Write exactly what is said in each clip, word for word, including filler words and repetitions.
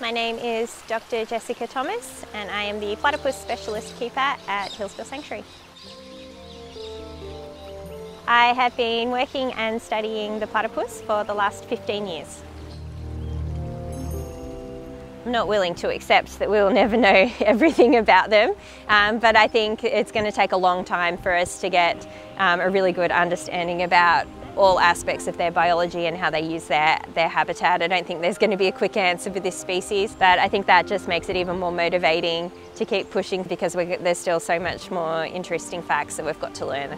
My name is Dr Jess Thomas and I am the Platypus Specialist Keeper at Healesville Sanctuary. I have been working and studying the platypus for the last fifteen years. I'm not willing to accept that we'll never know everything about them, um, but I think it's going to take a long time for us to get um, a really good understanding about all aspects of their biology and how they use their, their habitat. I don't think there's going to be a quick answer for this species, but I think that just makes it even more motivating to keep pushing because we're, there's still so much more interesting facts that we've got to learn.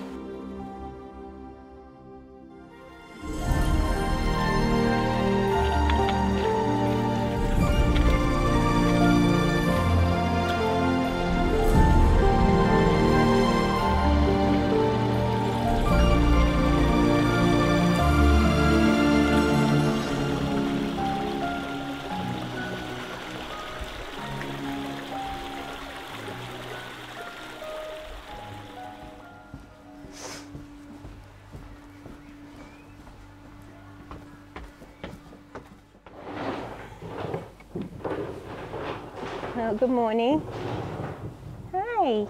Oh, good morning. Hi.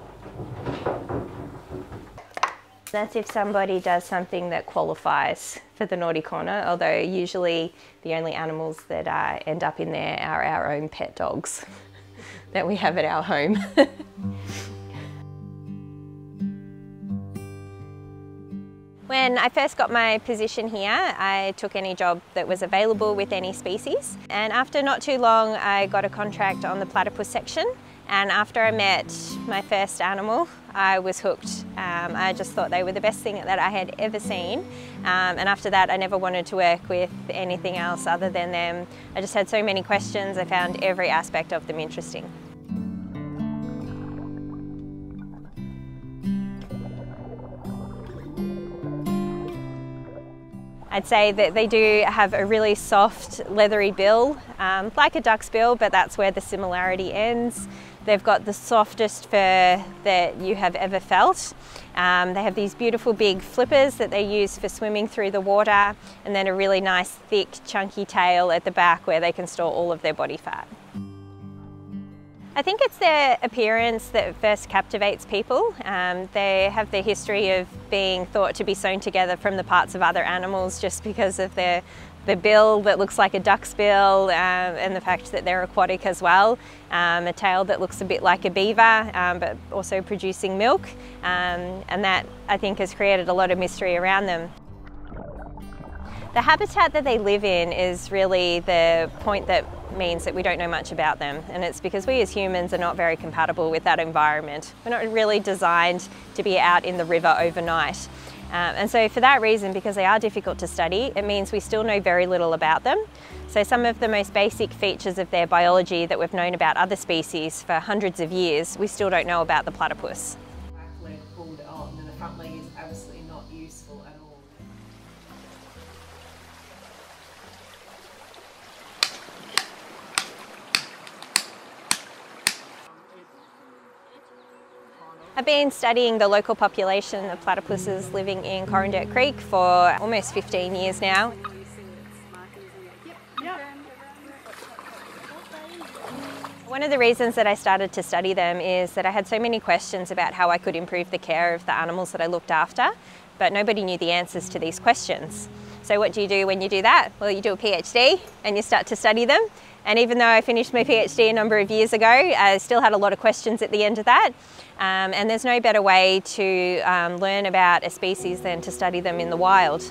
That's if somebody does something that qualifies for the naughty corner, although usually the only animals that uh, end up in there are our own pet dogs that we have at our home. When I first got my position here, I took any job that was available with any species, and after not too long I got a contract on the platypus section, and after I met my first animal I was hooked. Um, I just thought they were the best thing that I had ever seen, um, and after that I never wanted to work with anything else other than them. I just had so many questions. I found every aspect of them interesting. I'd say that they do have a really soft, leathery bill, um, like a duck's bill, but that's where the similarity ends. They've got the softest fur that you have ever felt. Um, they have these beautiful big flippers that they use for swimming through the water, and then a really nice, thick, chunky tail at the back where they can store all of their body fat. I think it's their appearance that first captivates people. Um, they have the history of being thought to be sewn together from the parts of other animals just because of their the bill that looks like a duck's bill, um, and the fact that they're aquatic as well. Um, a tail that looks a bit like a beaver, um, but also producing milk, um, and that I think has created a lot of mystery around them. The habitat that they live in is really the point that means that we don't know much about them, and it's because we as humans are not very compatible with that environment. We're not really designed to be out in the river overnight. Um, and so for that reason, because they are difficult to study, it means we still know very little about them. So some of the most basic features of their biology that we've known about other species for hundreds of years, we still don't know about the platypus. Back leg pulled on and the front leg is absolutely not useful at all. I've been studying the local population of platypuses living in Corrandirt Creek for almost fifteen years now. One of the reasons that I started to study them is that I had so many questions about how I could improve the care of the animals that I looked after, but nobody knew the answers to these questions. So what do you do when you do that? Well, you do a PhD and you start to study them. And even though I finished my PhD a number of years ago, I still had a lot of questions at the end of that. Um, and there's no better way to um, learn about a species than to study them in the wild.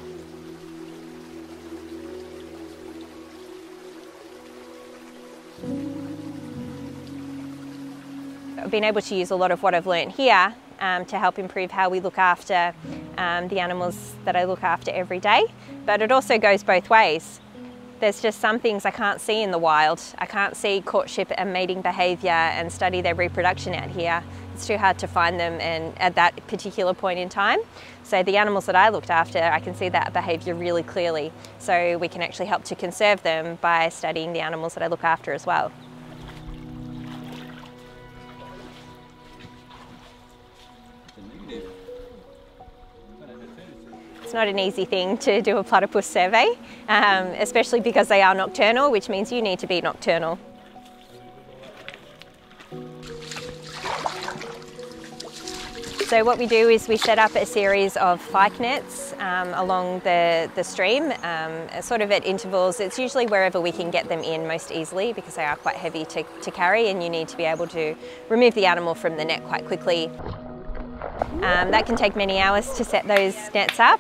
I've been able to use a lot of what I've learned here um, to help improve how we look after um, the animals that I look after every day, but it also goes both ways. There's just some things I can't see in the wild. I can't see courtship and mating behaviour and study their reproduction out here. It's too hard to find them and at that particular point in time. So the animals that I looked after, I can see that behaviour really clearly. So we can actually help to conserve them by studying the animals that I look after as well. It's not an easy thing to do a platypus survey, um, especially because they are nocturnal, which means you need to be nocturnal. So what we do is we set up a series of fike nets um, along the, the stream, um, sort of at intervals. It's usually wherever we can get them in most easily because they are quite heavy to, to carry, and you need to be able to remove the animal from the net quite quickly. Um, that can take many hours to set those nets up.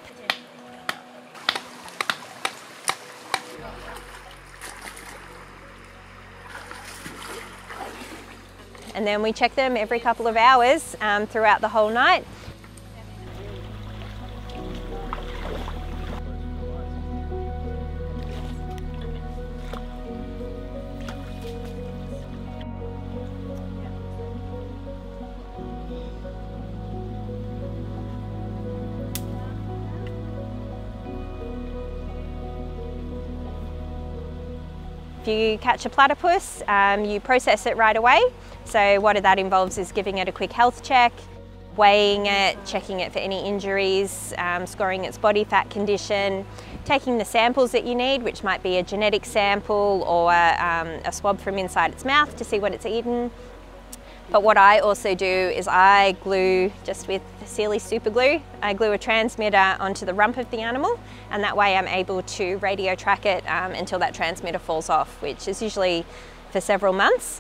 And then we check them every couple of hours um, throughout the whole night. If you catch a platypus, um, you process it right away. So what that involves is giving it a quick health check, weighing it, checking it for any injuries, um, scoring its body fat condition, taking the samples that you need, which might be a genetic sample or um, a swab from inside its mouth to see what it's eaten. But what I also do is I glue, just with Sealy super glue, I glue a transmitter onto the rump of the animal, and that way I'm able to radio track it um, until that transmitter falls off, which is usually for several months.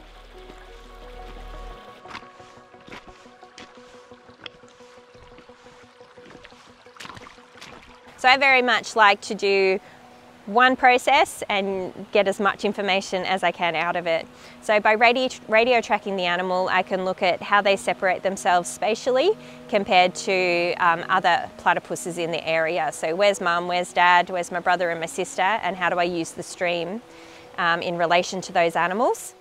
So I very much like to do one process and get as much information as I can out of it. So by radio, radio tracking the animal, I can look at how they separate themselves spatially compared to um, other platypuses in the area. So where's mum, where's dad, where's my brother and my sister, and how do I use the stream um, in relation to those animals.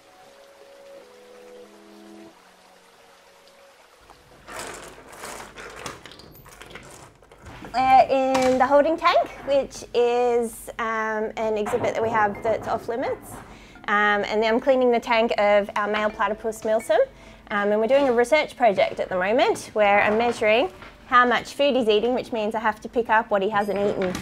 Uh, in the holding tank, which is um, an exhibit that we have that's off limits. Um, and then I'm cleaning the tank of our male platypus Milsom. Um, and we're doing a research project at the moment where I'm measuring how much food he's eating, which means I have to pick up what he hasn't eaten.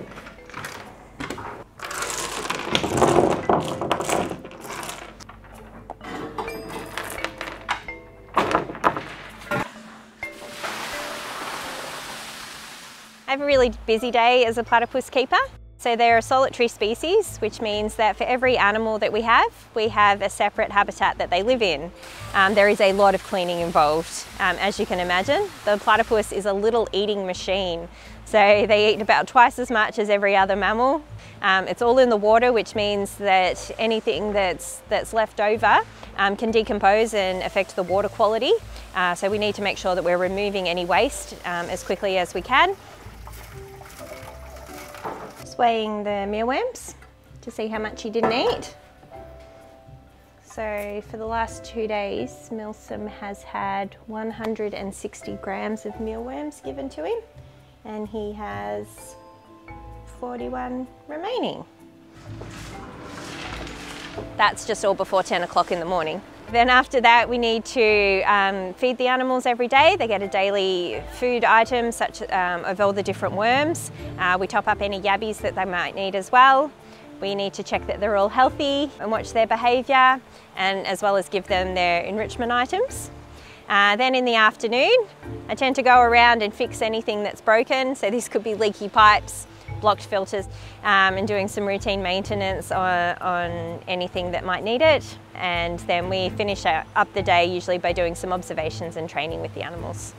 I have a really busy day as a platypus keeper. So they're a solitary species, which means that for every animal that we have, we have a separate habitat that they live in. Um, there is a lot of cleaning involved, um, as you can imagine. The platypus is a little eating machine. So they eat about twice as much as every other mammal. Um, it's all in the water, which means that anything that's, that's left over um, can decompose and affect the water quality. Uh, so we need to make sure that we're removing any waste um, as quickly as we can. Weighing the mealworms to see how much he didn't eat. So for the last two days, Milsom has had one hundred sixty grams of mealworms given to him, and he has forty-one remaining. That's just all before ten o'clock in the morning. Then after that, we need to um, feed the animals every day. They get a daily food item such um, of all the different worms. Uh, we top up any yabbies that they might need as well. We need to check that they're all healthy and watch their behaviour, and as well as give them their enrichment items. Uh, then in the afternoon, I tend to go around and fix anything that's broken. So this could be leaky pipes, blocked filters, um, and doing some routine maintenance on, on anything that might need it. And then we finish up the day usually by doing some observations and training with the animals.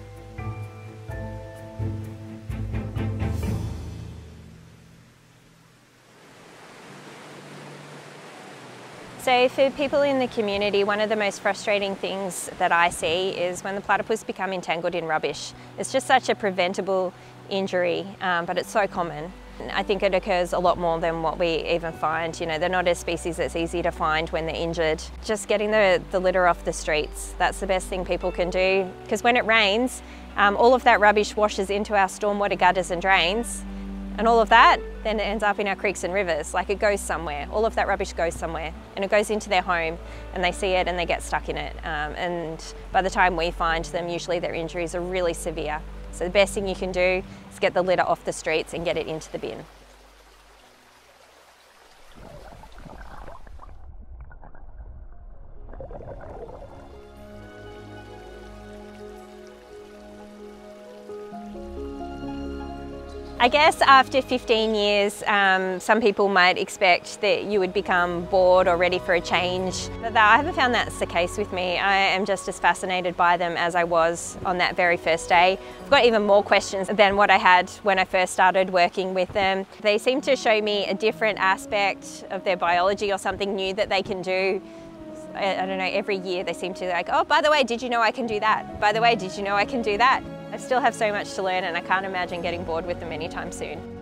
So for people in the community, one of the most frustrating things that I see is when the platypus become entangled in rubbish. It's just such a preventable injury, um, but it's so common. I think it occurs a lot more than what we even find. You know, they're not a species that's easy to find when they're injured. Just getting the, the litter off the streets, that's the best thing people can do. Because when it rains, um, all of that rubbish washes into our stormwater gutters and drains, and all of that then ends up in our creeks and rivers. Like, it goes somewhere. All of that rubbish goes somewhere, and it goes into their home, and they see it and they get stuck in it. Um, and by the time we find them, usually their injuries are really severe. So the best thing you can do is get the litter off the streets and get it into the bin. I guess after fifteen years, um, some people might expect that you would become bored or ready for a change. But I haven't found that's the case with me. I am just as fascinated by them as I was on that very first day. I've got even more questions than what I had when I first started working with them. They seem to show me a different aspect of their biology or something new that they can do. I, I don't know, every year they seem to like, oh, by the way, did you know I can do that? By the way, did you know I can do that? I still have so much to learn and I can't imagine getting bored with them anytime soon.